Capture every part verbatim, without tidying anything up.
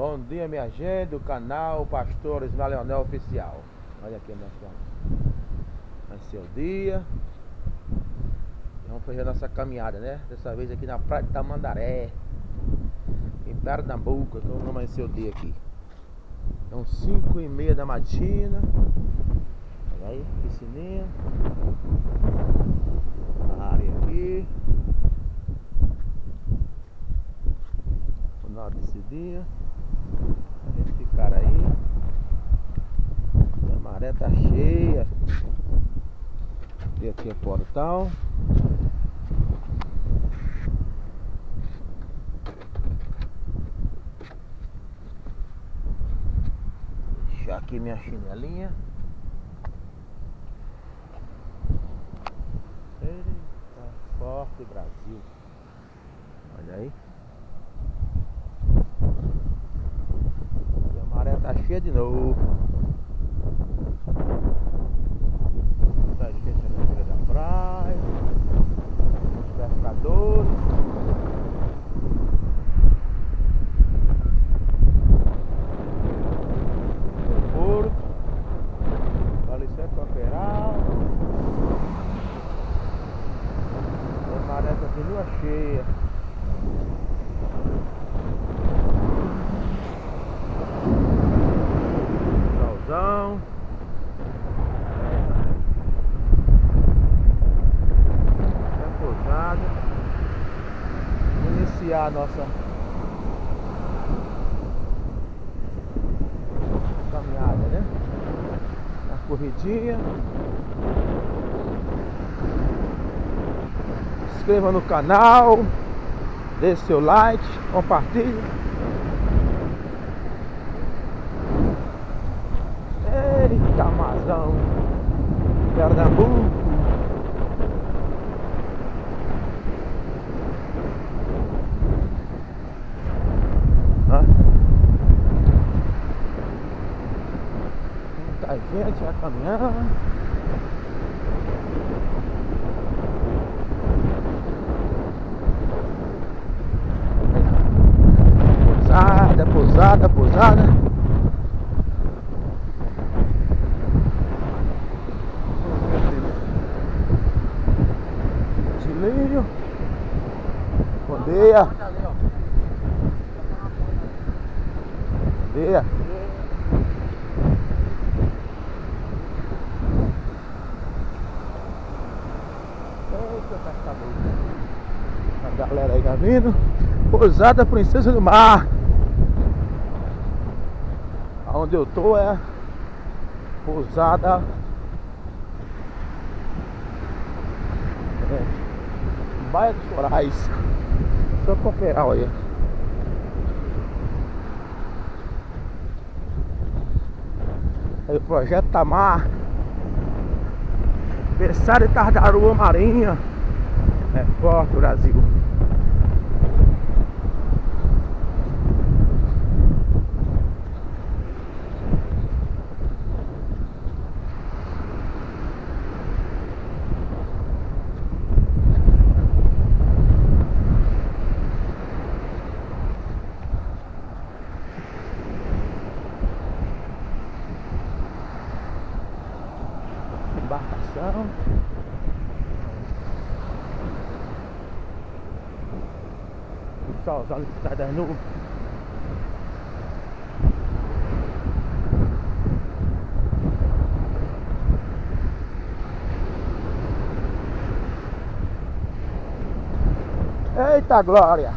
Bom dia, minha gente do canal Pastor Ismael Leonel Oficial. Olha aqui, nós vamos. Vai ser o dia. Vamos fazer a nossa caminhada, né? Dessa vez aqui na Praia de Tamandaré, em Pernambuco. Então vamos amanhecer o dia aqui. São cinco e meia da matina. Olha aí, piscininha. A área aqui. Final desse dia. A gente ficar aí. A maré tá cheia. E aqui é portal. Deixar aqui minha chinelinha. Eita, forte Brasil. Olha aí. E a maré tá cheia de novo. Tá gente na beira da praia. Os pescadores. O porto. Ali sempre operal. A maré continua cheia. Solzão. Iniciar a nossa caminhada, né? A corridinha. Se inscreva no canal, dê seu like, compartilhe. Eita, Amazão, Pernambuco. A gente vai caminhando. Pousada, pousada, pousada. Chilinho. Bandeia. Bandeia. A galera aí já vindo. Pousada Princesa do Mar. Onde eu tô é pousada é, Baía dos Corais. Só cooperar aí. Aí o projeto Tamar. Berçário de tartaruga marinha. É forte, Brasil. Embarcação. O solzão que tá das nuvens. Eita glória!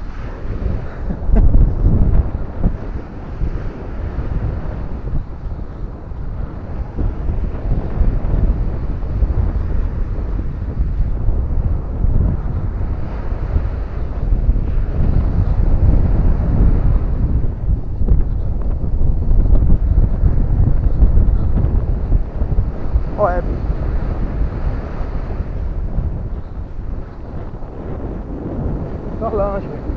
Olha, só lanche.